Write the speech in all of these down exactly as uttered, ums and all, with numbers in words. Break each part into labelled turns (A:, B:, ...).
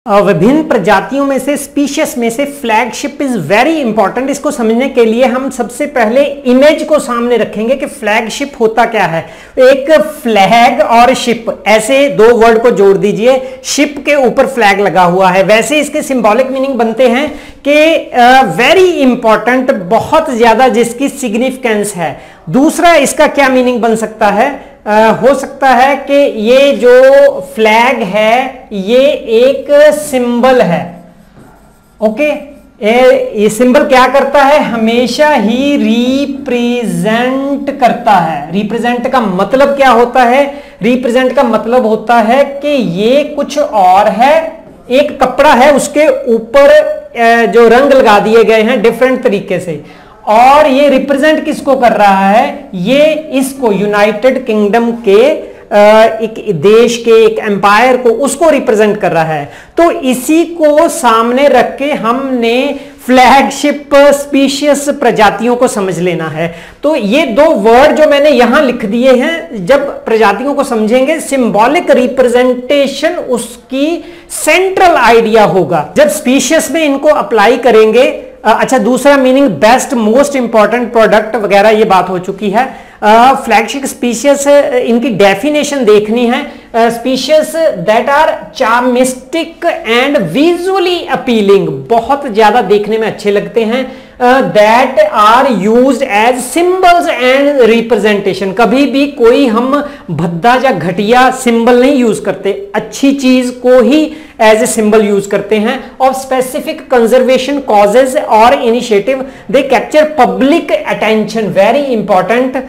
A: विभिन्न प्रजातियों में से स्पीशीज में से फ्लैगशिप इज वेरी इंपॉर्टेंट। इसको समझने के लिए हम सबसे पहले इमेज को सामने रखेंगे कि फ्लैगशिप होता क्या है। एक फ्लैग और शिप, ऐसे दो वर्ड को जोड़ दीजिए, शिप के ऊपर फ्लैग लगा हुआ है। वैसे इसके सिंबॉलिक मीनिंग बनते हैं कि वेरी इंपॉर्टेंट, बहुत ज्यादा जिसकी सिग्निफिकेंस है। दूसरा इसका क्या मीनिंग बन सकता है? Uh, हो सकता है कि ये जो फ्लैग है ये एक सिंबल है। ओके, ये सिंबल क्या करता है? हमेशा ही रिप्रेजेंट करता है। रिप्रेजेंट का मतलब क्या होता है? रिप्रेजेंट का मतलब होता है कि ये कुछ और है, एक कपड़ा है, उसके ऊपर जो रंग लगा दिए गए हैं डिफरेंट तरीके से, और ये रिप्रेजेंट किसको कर रहा है? ये इसको यूनाइटेड किंगडम के एक देश के, एक एम्पायर को, उसको रिप्रेजेंट कर रहा है। तो इसी को सामने रख के हमने फ्लैगशिप स्पीशीज प्रजातियों को समझ लेना है। तो ये दो वर्ड जो मैंने यहां लिख दिए हैं, जब प्रजातियों को समझेंगे, सिंबॉलिक रिप्रेजेंटेशन उसकी सेंट्रल आइडिया होगा। जब स्पीशीज में इनको अप्लाई करेंगे, अच्छा, दूसरा meaning best, most important product वगैरह ये बात हो चुकी है। फ्लैगशिप स्पीशीज, इनकी डेफिनेशन देखनी है। Species that are charismatic and visually appealing, बहुत ज्यादा देखने में अच्छे लगते हैं। That are used as symbols and representation, कभी भी कोई हम भद्दा या घटिया सिंबल नहीं यूज करते, अच्छी चीज को ही एज ए सिंबल यूज करते हैं। ऑफ स्पेसिफिक कंजर्वेशन कॉजेज और initiative, they capture public attention, very important.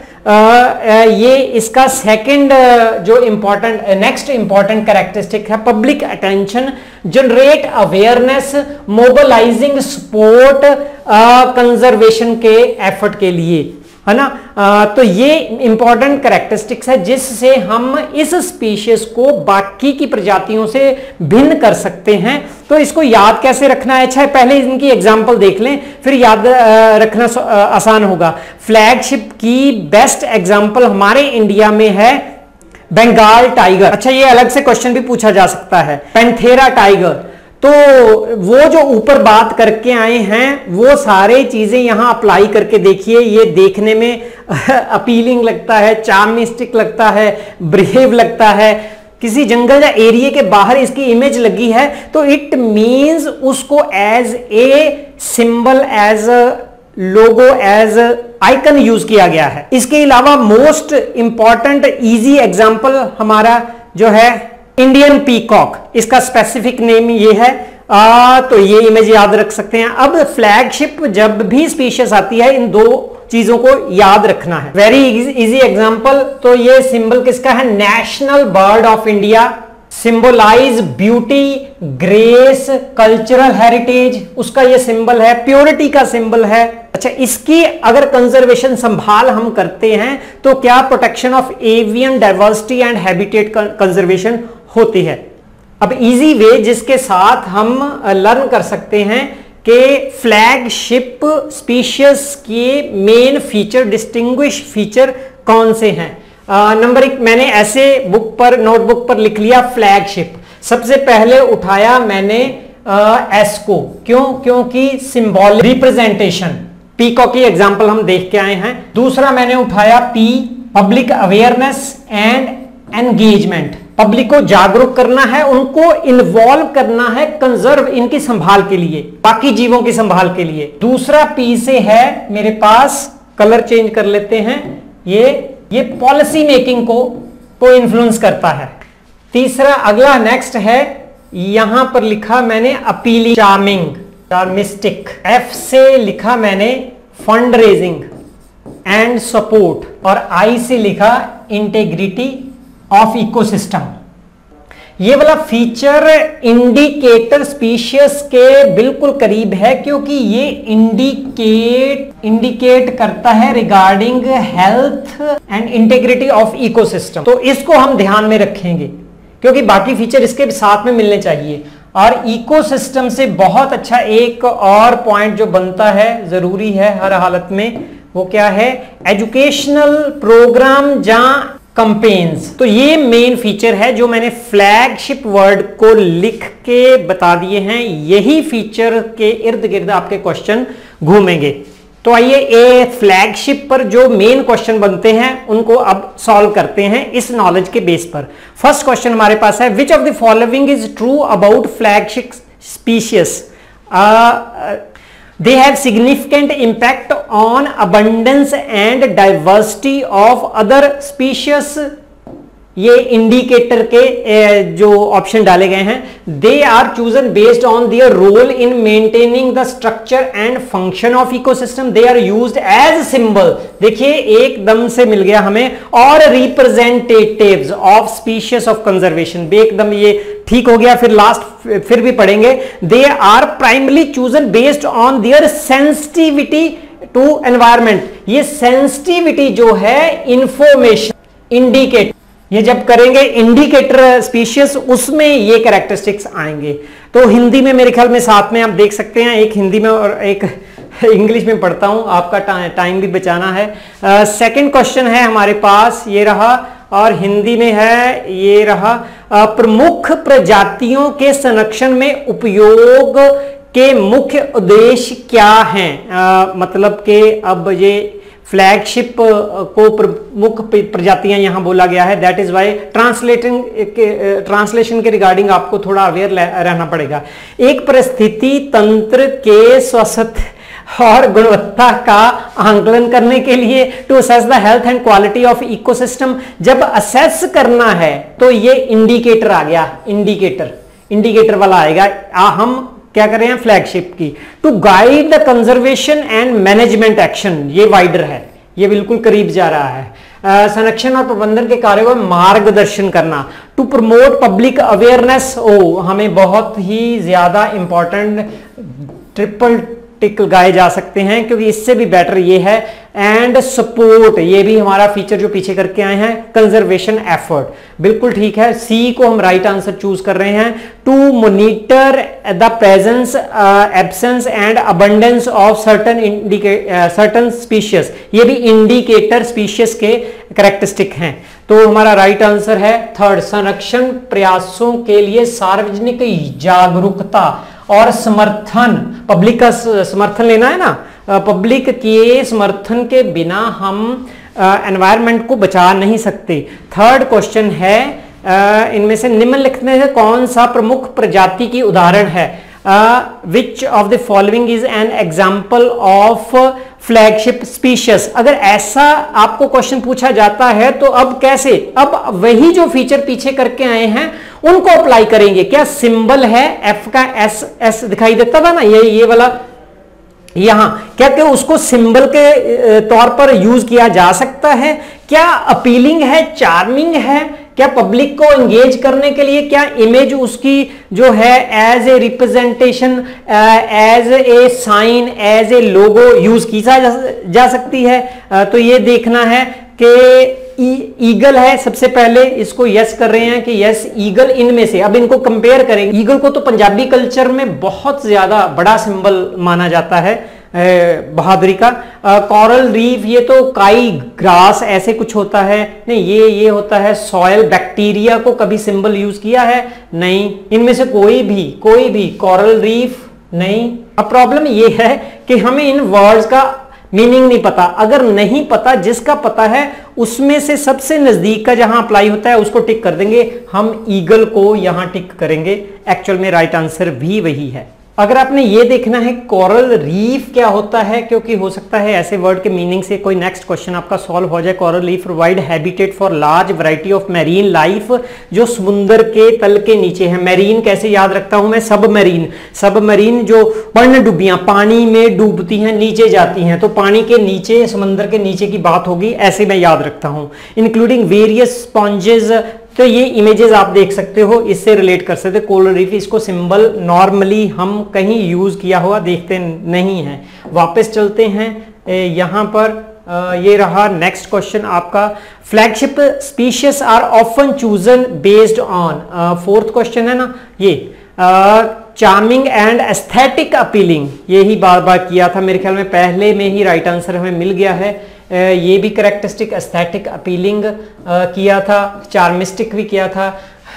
A: ये इसका सेकंड जो इंपॉर्टेंट, नेक्स्ट इंपॉर्टेंट कैरेक्टरिस्टिक है, public attention, generate awareness, mobilising support conservation के एफर्ट के लिए, है ना। आ, तो ये इंपॉर्टेंट कैरेक्टरिस्टिक्स है जिससे हम इस स्पीशीज को बाकी की प्रजातियों से भिन्न कर सकते हैं। तो इसको याद कैसे रखना है? अच्छा, पहले इनकी एग्जांपल देख लें, फिर याद आ, रखना आ, आसान होगा। फ्लैगशिप की बेस्ट एग्जांपल हमारे इंडिया में है बंगाल टाइगर। अच्छा, ये अलग से क्वेश्चन भी पूछा जा सकता है, पैंथेरा टाइगर। तो वो जो ऊपर बात करके आए हैं वो सारे चीजें यहां अप्लाई करके देखिए। ये देखने में अपीलिंग लगता है, चार्मिस्टिक लगता है, ब्रेव लगता है। किसी जंगल या एरिया के बाहर इसकी इमेज लगी है तो इट मींस उसको as a symbol, as logo, as icon use किया गया है। इसके अलावा मोस्ट इंपॉर्टेंट इजी एग्जांपल हमारा जो है इंडियन पीकॉक, इसका स्पेसिफिक नेम ये है। आ, तो ये इमेज याद रख सकते हैं। अब फ्लैगशिप जब भी स्पीशीज आती है, इन दो चीजों को याद रखना है। वेरी इजी एग्जांपल, तो ये सिंबल किसका है? National bird of India, symbolise beauty, grace, cultural heritage, उसका ये सिंबल है, प्योरिटी का सिंबल है। अच्छा, इसकी अगर कंजर्वेशन संभाल हम करते हैं तो क्या? Protection of avian diversity and habitat conservation होती है। अब इजी वे जिसके साथ हम लर्न कर सकते हैं कि फ्लैगशिप स्पीशीज के मेन फीचर, डिस्टिंग्विश फीचर कौन से हैं। नंबर एक, मैंने ऐसे बुक पर, नोटबुक पर लिख लिया फ्लैगशिप। सबसे पहले उठाया मैंने एस को, क्यों? क्योंकि सिंबल रिप्रेजेंटेशन, पीकॉक की एग्जांपल हम देख के आए हैं। दूसरा मैंने उठाया P, public awareness and engagement, public को जागरूक करना है, उनको इन्वॉल्व करना है कंजर्व, इनकी संभाल के लिए, बाकी जीवों की संभाल के लिए। दूसरा पी से है मेरे पास, कलर चेंज कर लेते हैं, ये ये पॉलिसी मेकिंग को को इन्फ्लुएंस करता है। तीसरा, अगला नेक्स्ट है, यहां पर लिखा मैंने अपीलिंग, चार्मिंग, चार्मिस्टिक। एफ से लिखा मैंने फंड रेजिंग एंड सपोर्ट, और आई से लिखा इंटेग्रिटी ऑफ इकोसिस्टम। ये वाला फीचर इंडिकेटर स्पीशीज के बिल्कुल करीब है, क्योंकि ये इंडिकेट इंडिकेट करता है regarding health and integrity of ecosystem. तो इसको हम ध्यान में रखेंगे क्योंकि बाकी फीचर इसके साथ में मिलने चाहिए। और इकोसिस्टम से बहुत अच्छा एक और पॉइंट जो बनता है, जरूरी है हर हालत में, वो क्या है? एजुकेशनल प्रोग्राम जहां कंपेन्स। तो ये मेन फीचर है जो मैंने फ्लैगशिप वर्ड को लिख के बता दिए हैं, यही फीचर के इर्द गिर्द आपके क्वेश्चन घूमेंगे। तो आइए ए फ्लैगशिप पर जो मेन क्वेश्चन बनते हैं उनको अब सॉल्व करते हैं इस नॉलेज के बेस पर। फर्स्ट क्वेश्चन हमारे पास है, which of the following is true about flagship species? They have significant impact on abundance and diversity of other species. ये इंडिकेटर के जो ऑप्शन डाले गए हैं, they are chosen based on their role in maintaining the structure and function of ecosystem, they are used as symbol. देखिए एकदम से मिल गया हमें, और representatives of species of conservation, एकदम ये ठीक हो गया। फिर लास्ट फिर भी पढ़ेंगे, they are primarily chosen based on their sensitivity to environment. ये सेंसिटिविटी जो है इंफॉर्मेशन इंडिकेट, ये जब करेंगे इंडिकेटर स्पीशीज, उसमें ये कैरेक्टरिस्टिक्स आएंगे। तो हिंदी में मेरे ख्याल में साथ में आप देख सकते हैं, एक हिंदी में और एक इंग्लिश में पढ़ता हूं, आपका टाइम भी बचाना है। सेकंड uh, क्वेश्चन है हमारे पास, ये रहा, और हिंदी में है, ये रहा, uh, प्रमुख प्रजातियों के संरक्षण में उपयोग के मुख्य उद्देश्य क्या हैं? uh, मतलब कि अब ये फ्लैगशिप को प्रमुख प्रजातियां यहां बोला गया है, that is why translating translation के रिगार्डिंग आपको थोड़ा अवेयर रहना पड़ेगा। एक परिस्थिति तंत्र के स्वास्थ्य और गुणवत्ता का आंकलन करने के लिए, to assess the health and quality of ecosystem, जब असेस करना है तो ये इंडिकेटर आ गया, इंडिकेटर इंडिकेटर वाला आएगा। आ, हम क्या कर रहे हैं फ्लैगशिप की, to guide the conservation and management action, ये वाइडर है, ये बिल्कुल करीब जा रहा है। संरक्षण और प्रबंधन के कार्यों में मार्गदर्शन करना, टू प्रमोट पब्लिक अवेयरनेस, ओ हमें बहुत ही ज्यादा इंपॉर्टेंट ट्रिपल टिक लगाए जा सकते हैं क्योंकि इससे भी बेटर ये है, एंड सपोर्ट, ये भी हमारा फीचर जो पीछे करके आए हैं, कंजर्वेशन एफर्ट, बिल्कुल ठीक है, सी को हम राइट आंसर चूज कर रहे हैं। To monitor the presence absence and abundance of certain certain species, ये भी इंडिकेटर स्पीशीज के कैरेक्टरिस्टिक हैं। तो हमारा राइट आंसर है थर्ड, संरक्षण प्रयासों के लिए सार्वजनिक जागरूकता और समर्थन, पब्लिक का समर्थन लेना है ना, पब्लिक के समर्थन के बिना हम एनवायरनमेंट को बचा नहीं सकते। थर्ड क्वेश्चन है, इनमें से निम्नलिखित में से कौन सा प्रमुख प्रजाति की उदाहरण है? Which of the following is an example of flagship species? अगर ऐसा आपको क्वेश्चन पूछा जाता है तो अब कैसे, अब वही जो फीचर पीछे करके आए हैं उनको अप्लाई करेंगे। क्या सिंबल है एफ का, एस एस दिखाई देता था ना, ये ये वाला यहां, क्या क्या उसको सिंबल के तौर पर यूज किया जा सकता है? क्या अपीलिंग है, चार्मिंग है? क्या पब्लिक को एंगेज करने के लिए क्या इमेज उसकी जो है as a representation, as a sign, as a logo use की जा, जा सकती है? uh, तो ये देखना है कि ईगल है, सबसे पहले इसको यस कर रहे हैं कि यस ईगल, इनमें से अब इनको कंपेयर करेंगे। ईगल को तो पंजाबी कल्चर में बहुत ज्यादा बड़ा सिंबल माना जाता है बहादुरी का। कोरल रीफ, ये तो काई ग्रास ऐसे कुछ होता है, नहीं ये ये होता है सॉयल बैक्टीरिया को कभी सिंबल यूज किया है? नहीं, इनमें से कोई भी कोई भी कोरल रीफ नहीं। अब प्रॉब्लम ये है कि हमें इन वर्ड्स का मीनिंग नहीं पता। अगर नहीं पता, जिसका पता है उसमें से सबसे नजदीक का जहां अप्लाई होता है उसको टिक कर देंगे। हम ईगल को यहां टिक करेंगे, एक्चुअल में राइट आंसर भी वही है। अगर आपने ये देखना है कोरल रीफ क्या होता है, क्योंकि हो सकता है ऐसे वर्ड के मीनिंग से कोई नेक्स्ट क्वेश्चन आपका सॉल्व हो जाए। Coral reef provide habitat for large variety of marine life, जो समुद्र के तल के नीचे है। मैरीन कैसे याद रखता हूं मैं? सब मरीन, सब मरीन जो पनडुब्बियां पानी में डूबती हैं, नीचे जाती हैं, तो पानी के नीचे, समुद्र के नीचे की बात होगी, ऐसे मैं याद रखता हूं। इंक्लूडिंग वेरियस स्पॉन्जेस, तो ये इमेजेस आप देख सकते हो, इससे रिलेट कर सकते। कोरल रीफ, इसको सिंबल नॉर्मली हम कहीं यूज किया हुआ देखते नहीं है। वापस चलते हैं यहां पर, ये रहा नेक्स्ट क्वेश्चन आपका, flagship species are often chosen based on, fourth question है ना ये, चार्मिंग एंड एस्थेटिक अपीलिंग, यही बार बार किया था, मेरे ख्याल में पहले में ही राइट आंसर हमें मिल गया है। ये भी करेक्टरिस्टिक, एस्थेटिक, अपीलिंग किया था, चार्मिस्टिक भी किया था,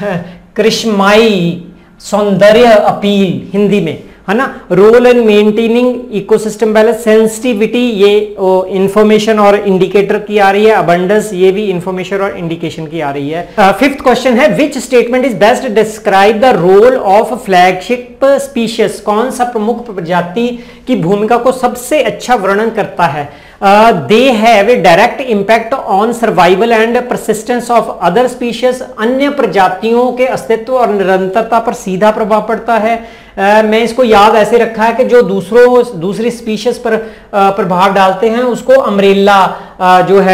A: करिश्माई, सौंदर्य अपील हिंदी में, है ना। Role in maintaining ecosystem balance, sensitivity ये इंफॉर्मेशन और इंडिकेटर की आ रही है, अबंडेंस ये भी इंफॉर्मेशन और इंडिकेशन की आ रही है। फिफ्थ क्वेश्चन है which statement is best describe the role of flagship species, कौन सा प्रमुख प्रजाति की भूमिका को सबसे अच्छा वर्णन करता है। They have a direct impact on survival and persistence of other species, अन्य प्रजातियों के अस्तित्व और निरंतरता पर सीधा प्रभाव पड़ता है। Uh, मैं इसको याद ऐसे रखा है कि जो दूसरों दूसरी स्पीशीज पर uh, प्रभाव डालते हैं उसको अम्ब्रेला uh, जो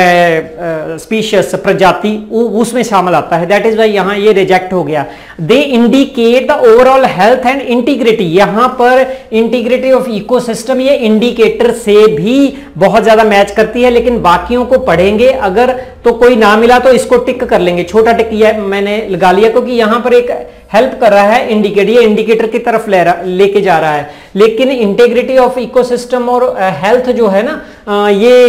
A: है स्पीशीज uh, प्रजाति उसमें शामिल आता है, दैट इज वाई यहाँ ये रिजेक्ट हो गया। They indicate the overall health and integrity, यहाँ पर इंटीग्रिटी ऑफ इकोसिस्टम ये इंडिकेटर से भी बहुत ज्यादा मैच करती है, लेकिन बाकियों को पढ़ेंगे अगर तो कोई ना मिला तो इसको टिक कर लेंगे, छोटा टिक ये मैंने लगा लिया क्योंकि यहाँ पर एक हेल्प कर रहा है इंडिकेटर, ये इंडिकेटर की तरफ ले लेके जा रहा है। लेकिन इंटीग्रिटी ऑफ इकोसिस्टम और हेल्थ uh, जो है ना uh,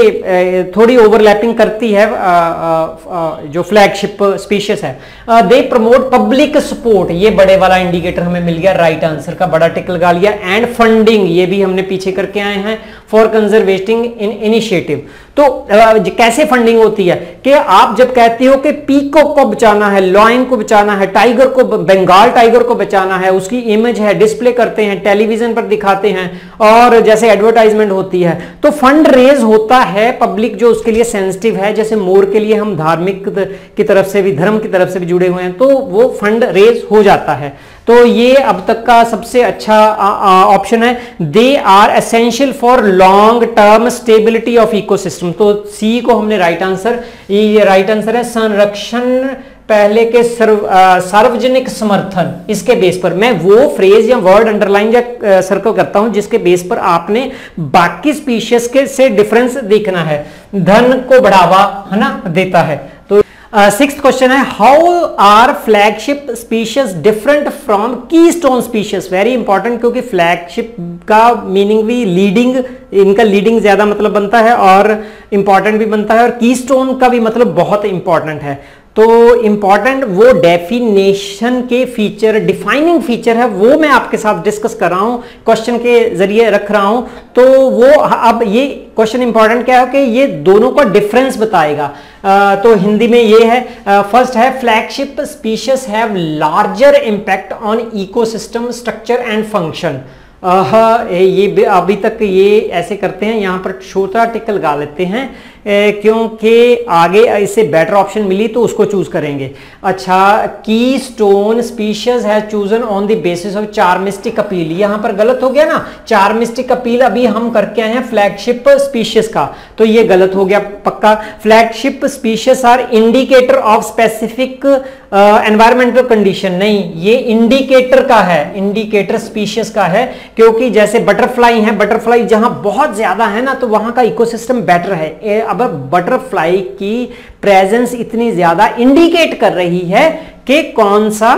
A: ये uh, थोड़ी ओवरलैपिंग करती है uh, uh, uh, जो फ्लैगशिप स्पीशीज है। दे प्रमोट पब्लिक सपोर्ट, ये बड़े वाला इंडिकेटर हमें मिल गया, राइट आंसर का बड़ा टिक लगा लिया। एंड फंडिंग ये भी हमने पीछे करके आए हैं फॉर कंजर्वेटिंग इन इनिशिएटिव। तो uh, कैसे फंडिंग होती है कि आप जब कहते हो कि पीकॉक को बचाना है, लॉयन को बचाना है, टाइगर को, बंगाल टाइगर को बचाना है, उसकी इमेज है डिस्प्ले करते हैं, टेलीविजन पर दिखाते हैं और जैसे एडवर्टाइजमेंट होती है, तो फंड रेज होता है पब्लिक जो उसके लिए सेंसिटिव है, जैसे मोर के लिए हम धार्मिक की तरफ से भी, धर्म की तरफ से भी जुड़े हुए हैं, तो वो फंड रेज हो जाता है। तो ये अब तक का सबसे अच्छा ऑप्शन है। They are essential for long term stability of ecosystem, तो सी को हमने राइट आंसर, ये राइट आंसर है। संरक्षण पहले के सर्व, आ, सार्वजनिक समर्थन, इसके बेस पर मैं वो फ्रेज या वर्ड अंडरलाइन या सर्कल करता हूं जिसके बेस पर आपने बाकी स्पीशीज के से डिफरेंस देखना है। धन को बढ़ावा, है ना, देता है। तो सिक्स्थ क्वेश्चन है how are flagship species different from keystone species, very important क्योंकि फ्लैगशिप का मीनिंग भी लीडिंग, इनका लीडिंग ज्यादा मतलब बनता है और इंपॉर्टेंट भी बनता है, और कीस्टोन का भी मतलब बहुत इंपॉर्टेंट है। तो इंपॉर्टेंट वो डेफिनेशन के फीचर, डिफाइनिंग फीचर है, वो मैं आपके साथ डिस्कस कर रहा हूं, क्वेश्चन के जरिए रख रहा हूं। तो वो अब ये क्वेश्चन इंपॉर्टेंट क्या है कि ये दोनों का डिफरेंस बताएगा। आ, तो हिंदी में ये है, फर्स्ट है flagship species have larger impact on ecosystem structure and function. ये अभी तक ये ऐसे करते हैं, यहां पर छोटा टिक लगा लेते हैं क्योंकि आगे इससे बेटर ऑप्शन मिली तो उसको चूज करेंगे। अच्छा, की स्टोन स्पीशीज है chosen on the basis of charismatic appeal, यहां पर गलत हो गया ना, चार्मिस्टिक अपील अभी हम करके आए हैं फ्लैगशिप स्पीशीज का, तो ये गलत हो गया पक्का। Flagship species are indicator of specific environmental condition, नहीं, ये इंडिकेटर का है, इंडिकेटर स्पीशीज का है, क्योंकि जैसे बटरफ्लाई है, बटरफ्लाई जहां बहुत ज्यादा है ना तो वहां का इकोसिस्टम बेटर है। अब बटरफ्लाई की प्रेजेंस इतनी ज्यादा इंडिकेट कर रही है कि कौन सा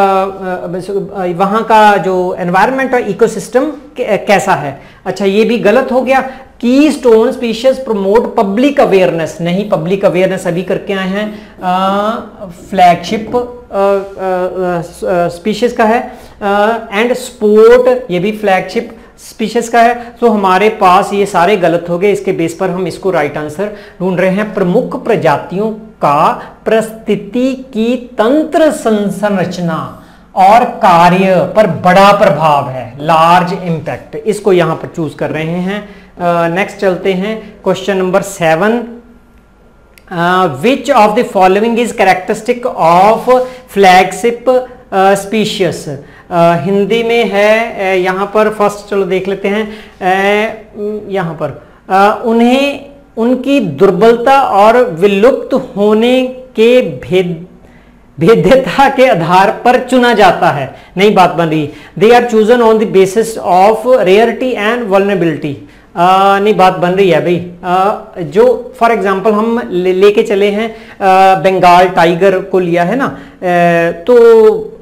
A: वहां का जो एनवायरनमेंट और इकोसिस्टम कैसा है। अच्छा, ये भी गलत हो गया। Keystone species promote public awareness, नहीं, पब्लिक अवेयरनेस अभी करके आए हैं, फ्लैगशिप स्पीशीज का है। एंड स्पोर्ट, ये भी फ्लैगशिप स्पीशीज का है। तो हमारे पास ये सारे गलत हो गए, इसके बेस पर हम इसको राइट आंसर ढूंढ रहे हैं। प्रमुख प्रजातियों का परिस्थिति की तंत्र संरचना और कार्य पर बड़ा प्रभाव है, लार्ज इंपैक्ट, इसको यहां पर चूज कर रहे हैं। नेक्स्ट uh, चलते हैं question number seven. Which of the following is characteristic of flagship species, Hindi में है uh, यहां पर फर्स्ट चलो देख लेते हैं। uh, यहां पर uh, उन्हें उनकी दुर्बलता और विलुप्त होने के भेद भेद्यता के आधार पर चुना जाता है, नई बात बन रही। They are chosen on the basis of rarity and vulnerability, नहीं, बात बन रही है भाई। आ, जो फॉर एग्जांपल हम ले, लेके चले हैं, बंगाल टाइगर को लिया है ना, आ, तो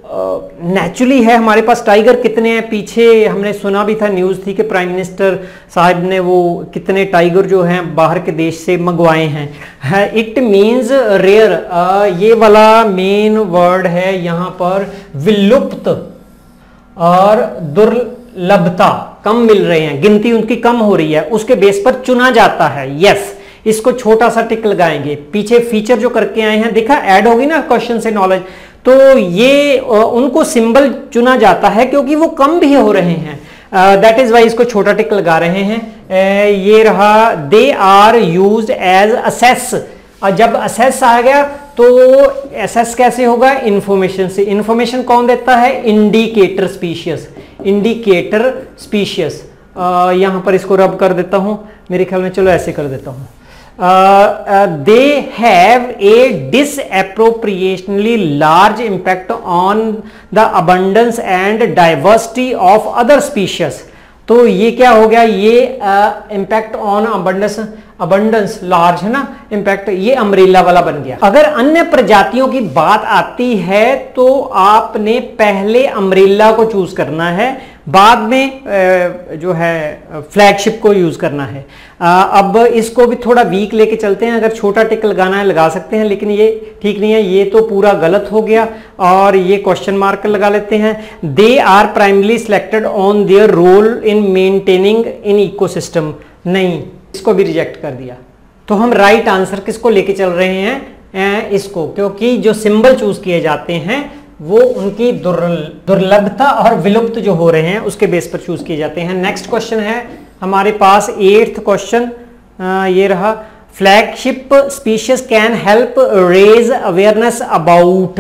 A: नेचुरली है हमारे पास टाइगर कितने हैं, पीछे हमने सुना भी था, न्यूज़ थी कि प्राइम मिनिस्टर साहब ने वो कितने टाइगर जो हैं बाहर के देश से मंगवाए हैं। इट मीन्स रेयर, ये वाला मेन वर्ड है यहाँ पर, विलुप्त और दुर्लभता, कम मिल रहे हैं, गिनती उनकी कम हो रही है, उसके बेस पर चुना जाता है। यस, इसको छोटा सा टिक लगाएंगे। पीछे फीचर जो करके आए हैं देखा, ऐड होगी ना क्वेश्चन से नॉलेज, तो ये उनको सिंबल चुना जाता है क्योंकि वो कम भी हो रहे हैं, दैट इज वाई इसको छोटा टिक लगा रहे हैं। uh, ये रहा, they are used as assess, और जब असेस आ गया तो असेस कैसे होगा, इंफॉर्मेशन से। इंफॉर्मेशन कौन देता है, इंडिकेटर स्पीशियस, इंडिकेटर स्पीशियस। यहां पर इसको रब कर देता हूं, मेरे ख्याल में, चलो ऐसे कर देता हूं। They have a disproportionately large impact on the abundance and diversity of other species. तो ये क्या हो गया, ये impact on abundance, abundance large है ना इंपैक्ट, ये अम्ब्रेला वाला बन गया। अगर अन्य प्रजातियों की बात आती है तो आपने पहले अम्ब्रेला को चूज करना है, बाद में जो है फ्लैगशिप को यूज करना है। अब इसको भी थोड़ा वीक लेके चलते हैं, अगर छोटा टिक लगाना है लगा सकते हैं, लेकिन ये ठीक नहीं है, ये तो पूरा गलत हो गया, और ये क्वेश्चन मार्क लगा लेते हैं। They are primarily selected on their role in maintaining in ecosystem, नहीं, इसको भी रिजेक्ट कर दिया। तो हम राइट आंसर किसको लेके चल रहे हैं, इसको, क्योंकि जो सिंबल चूज किए जाते हैं वो उनकी दुर्लभता और विलुप्त जो हो रहे हैं उसके बेस पर चूज किए जाते हैं। नेक्स्ट क्वेश्चन है हमारे पास एट्थ क्वेश्चन, ये रहा, flagship species can help raise awareness about,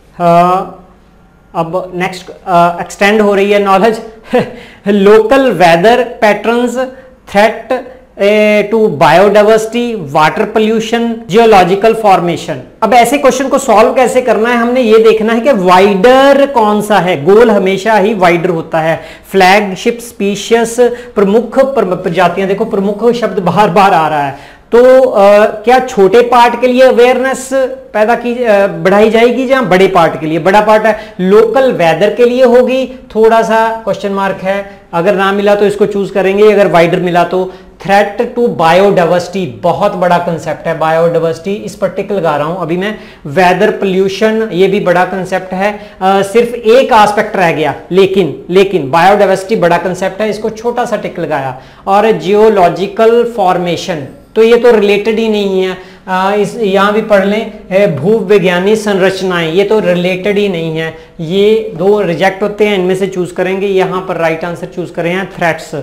A: अब नेक्स्ट एक्सटेंड हो रही है knowledge, local weather patterns, threat to biodiversity, water pollution, geological formation. अब ऐसे क्वेश्चन को सॉल्व कैसे करना है, हमने ये देखना है कि वाइडर कौन सा है, गोल हमेशा ही वाइडर होता है। फ्लैगशिप स्पीशीज, प्रमुख प्रजातियां, देखो प्रमुख शब्द बार बार आ रहा है, तो आ, क्या छोटे पार्ट के लिए अवेयरनेस पैदा की बढ़ाई जाएगी, जहां बड़े पार्ट के लिए, बड़ा पार्ट है, लोकल वेदर के लिए होगी, थोड़ा सा क्वेश्चन मार्क है, अगर ना मिला तो इसको चूज करेंगे, अगर वाइडर मिला तो। थ्रेट टू बायोडाइवर्सिटी, बहुत बड़ा कंसेप्ट है बायोडाइवर्सिटी, इस पर टिक लगा रहा हूं अभी मैं। वेदर पोल्यूशन, ये भी बड़ा कंसेप्ट है, आ, सिर्फ एक एस्पेक्ट रह गया, लेकिन लेकिन बायोडाइवर्सिटी बड़ा कंसेप्ट है, इसको छोटा सा टिक लगाया। और जियोलॉजिकल फॉर्मेशन, तो ये तो रिलेटेड ही नहीं है, आ, इस यहां भी पढ़ लें, भूविज्ञानी संरचनाएं, ये तो रिलेटेड ही नहीं है, ये दो रिजेक्ट होते हैं, इनमें से चूज करेंगे। यहां पर राइट आंसर चूज करें हैं थ्रेट्स।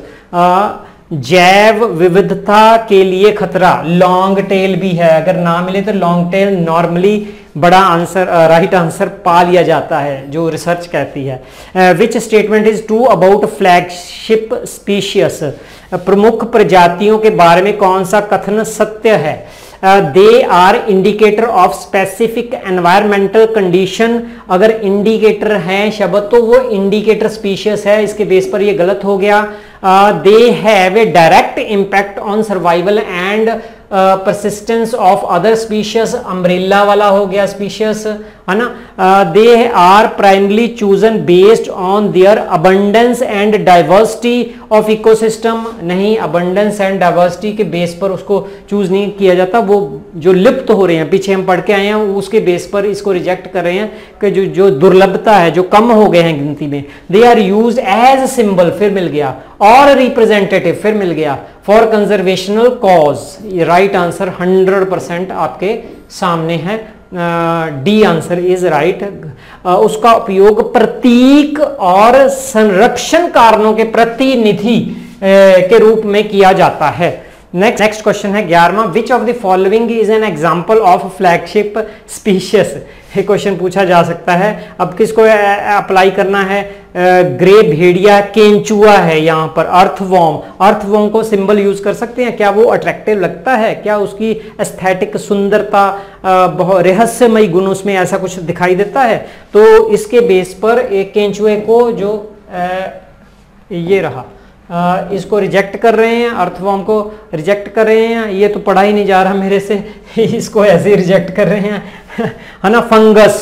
A: जैव विविधता के लिए खतरा, लॉन्ग टेल भी है, अगर ना मिले तो लॉन्ग टेल नॉर्मली बड़ा आंसर, राइट आंसर पा लिया जाता है, जो रिसर्च कहती है। Which statement is true about flagship species, प्रमुख प्रजातियों के बारे में कौन सा कथन सत्य है। They are indicator of specific environmental condition, अगर इंडिकेटर है शब्द तो वो इंडिकेटर स्पीशीज है, इसके बेस पर ये गलत हो गया। They have a direct impact on survival and persistence of other species, umbrella वाला हो गया स्पीशीज, है ना। They are primarily chosen based on their abundance and diversity of ecosystem, नहीं, अबंडेंस एंड डाइवर्सिटी के बेस पर उसको चूज नहीं किया जाता, वो जो लिप्त हो रहे हैं, पीछे हम पढ़ के आए हैं, उसके बेस पर इसको रिजेक्ट कर रहे हैं कि जो जो दुर्लभता है, जो कम हो गए हैं गिनती में। They are use as symbol, फिर मिल गया, और रिप्रेजेंटेटिव, फिर मिल गया, फॉर कंजर्वेशनल कॉज, ये राइट आंसर हंड्रेड परसेंट आपके सामने है, डी आंसर इज राइट। उसका उपयोग प्रतीक और संरक्षण कारणों के प्रतिनिधि के रूप में किया जाता है। नेक्स्ट नेक्स्ट क्वेश्चन है ग्यारहवां, which of the following is an example of flagship species, ये क्वेश्चन पूछा जा सकता है। अब किसको अप्लाई करना है, ग्रे भेड़िया, केंचुआ है यहाँ पर, अर्थवॉर्म, अर्थवॉर्म को सिंबल यूज कर सकते हैं, क्या वो अट्रैक्टिव लगता है, क्या उसकी एस्थेटिक सुंदरता, बहुत रहस्यमयी गुण उसमें ऐसा कुछ दिखाई देता है, तो इसके बेस पर एक केंचुए को जो आ, ये रहा, आ, इसको रिजेक्ट कर रहे हैं, अर्थवॉर्म को रिजेक्ट कर रहे हैं, ये तो पढ़ा ही नहीं जा रहा मेरे से, इसको ऐसे ही रिजेक्ट कर रहे हैं, है ना। फंगस,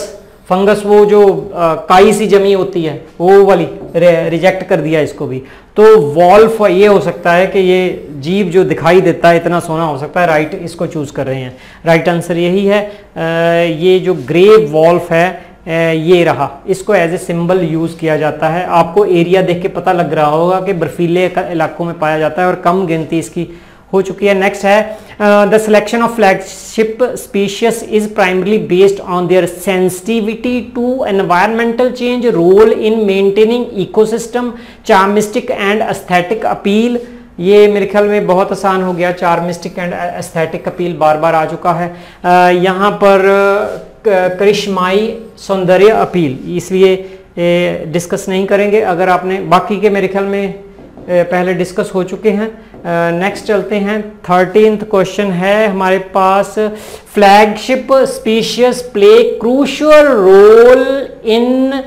A: फंगस वो जो आ, काई सी जमी होती है वो वाली, रिजेक्ट कर दिया इसको भी। तो वॉल्फ ये हो सकता है कि ये जीव जो दिखाई देता है इतना सोना हो सकता है, राइट इसको चूज कर रहे हैं। राइट आंसर यही है। आ, ये जो ग्रे वॉल्फ है आ, ये रहा, इसको एज ए सिंबल यूज किया जाता है। आपको एरिया देख के पता लग रहा होगा कि बर्फीले इलाकों में पाया जाता है और कम गिनती इसकी हो चुकी है। नेक्स्ट है the selection of flagship species is primarily based on their sensitivity to environmental change, role in maintaining ecosystem, charismatic and aesthetic appeal. ये मेरे ख्याल में बहुत आसान हो गया, चार्मिस्टिक एंड एस्थेटिक अपील बार बार आ चुका है। uh, यहाँ पर करिश्माई सौंदर्य अपील, इसलिए डिस्कस नहीं करेंगे। अगर आपने बाकी के मेरे ख्याल में पहले डिस्कस हो चुके हैं। नेक्स्ट uh, चलते हैं। थर्टीन्थ क्वेश्चन है हमारे पास, flagship species play crucial role in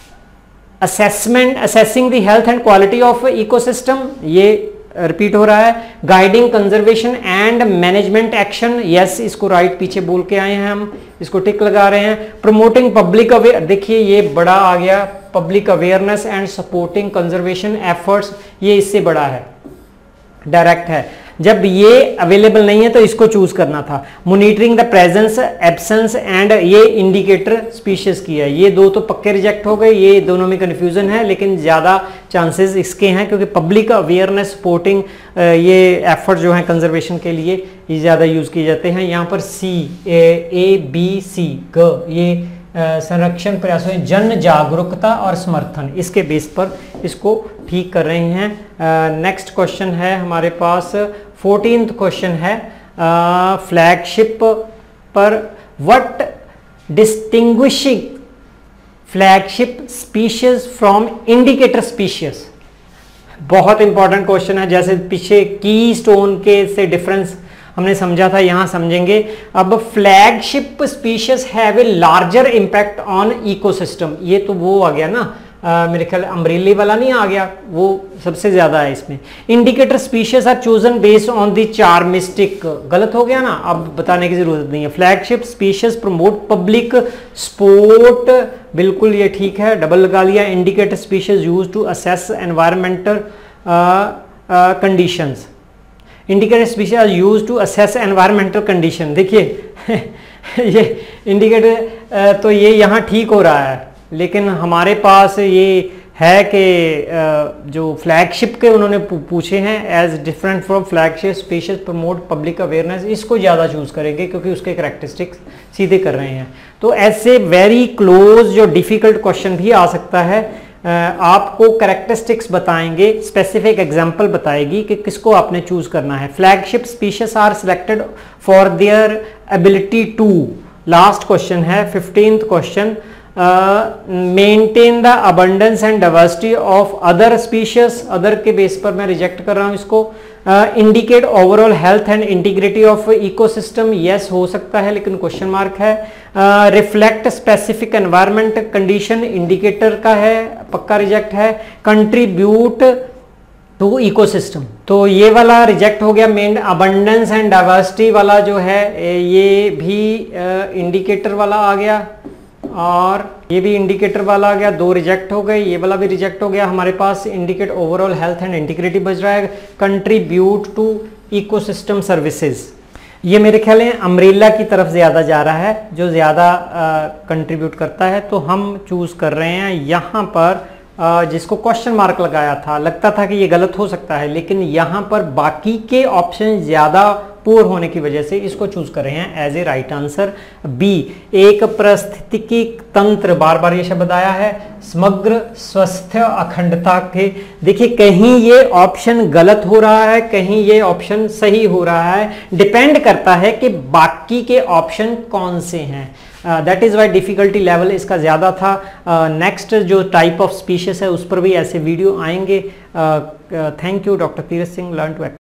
A: assessment assessing the health and quality of ecosystem. ये रिपीट हो रहा है। Guiding conservation and management action, yes इसको राइट पीछे बोल के आए हैं हम, इसको टिक लगा रहे हैं। प्रमोटिंग पब्लिक अवेयर, देखिए ये बड़ा आ गया, public awareness and supporting conservation efforts, ये इससे बड़ा है, डायरेक्ट है। जब ये अवेलेबल नहीं है तो इसको चूज करना था। Monitoring the presence absence and, ये इंडिकेटर स्पीशीज की है। ये दो तो पक्के रिजेक्ट हो गए, ये दोनों में कंफ्यूजन है, लेकिन ज्यादा चांसेस इसके हैं क्योंकि पब्लिक अवेयरनेस सपोर्टिंग ये एफर्ट जो है कंजर्वेशन के लिए ये ज्यादा यूज किए जाते हैं। यहाँ पर सी ए बी सी ग, ये संरक्षण प्रयासों, जन जागरूकता और समर्थन, इसके बेस पर इसको ठीक कर रहे हैं। नेक्स्ट क्वेश्चन है हमारे पास, फोर्टीन्थ क्वेश्चन है फ्लैगशिप पर, what distinguishing flagship species from indicator species. बहुत इंपॉर्टेंट क्वेश्चन है, जैसे पीछे की स्टोन के से डिफरेंस हमने समझा था, यहां समझेंगे। अब flagship species have a larger impact on ecosystem, ये तो वो आ गया ना, आ, मेरे ख्याल अम्ब्रेली वाला नहीं आ गया, वो सबसे ज्यादा है इसमें। Indicator species are chosen based on the charismatic, गलत हो गया ना, अब बताने की जरूरत नहीं है। Flagship species promote public support, बिल्कुल ये ठीक है, डबल लगा लिया। Indicator species use to assess environmental conditions, indicator species are use to assess environmental condition. देखिए ये इंडिकेटर तो ये यहाँ ठीक हो रहा है, लेकिन हमारे पास ये है कि जो फ्लैगशिप के उन्होंने पूछे हैं as different from flagship species promote public awareness, इसको ज़्यादा चूज करेंगे क्योंकि उसके करैक्टरिस्टिक्स सीधे कर रहे हैं। तो ऐसे वेरी क्लोज जो डिफिकल्ट क्वेश्चन भी आ सकता है, आपको कैरेक्टरिस्टिक्स बताएंगे, स्पेसिफिक एग्जांपल बताएगी कि किसको आपने चूज करना है। Flagship species are selected for their ability to, last question है fifteenth question, maintain the abundance and diversity of other species, other के बेस पर मैं रिजेक्ट कर रहा हूं इसको। Indicate overall health and integrity of ecosystem, yes हो सकता है लेकिन क्वेश्चन मार्क है। Reflect specific environment condition, indicator का है, पक्का रिजेक्ट है। कंट्रीब्यूट टू इकोसिस्टम, तो ये वाला रिजेक्ट हो गया। मेन अबंडेंस एंड डाइवर्सिटी वाला जो है ये भी इंडिकेटर uh, वाला आ गया, और ये भी इंडिकेटर वाला आ गया, दो रिजेक्ट हो गए, ये वाला भी रिजेक्ट हो गया। हमारे पास indicate overall health and integrity बच रहा है। कंट्रीब्यूट टू इकोसिस्टम सर्विसेज, ये मेरे ख्याल है अम्ब्रेला की तरफ ज्यादा जा रहा है, जो ज्यादा कंट्रीब्यूट करता है, तो हम चूज कर रहे हैं यहाँ पर आ, जिसको क्वेश्चन मार्क लगाया था, लगता था कि ये गलत हो सकता है, लेकिन यहाँ पर बाकी के ऑप्शन ज्यादा पुअर होने की वजह से इसको चूज कर रहे हैं as a right answer B. एक पारिस्थितिकी तंत्र, बार बार ये शब्द आया है, समग्र स्वस्थ अखंडता के, देखिए कहीं ये ऑप्शन गलत हो रहा है, कहीं ये ऑप्शन सही हो रहा है, डिपेंड करता है कि बाकी के ऑप्शन कौन से हैं। That is why difficulty level इसका ज्यादा था। नेक्स्ट uh, जो टाइप ऑफ स्पीशीज है उस पर भी ऐसे वीडियो आएंगे। Thank you doctor Tirath Singh, learn to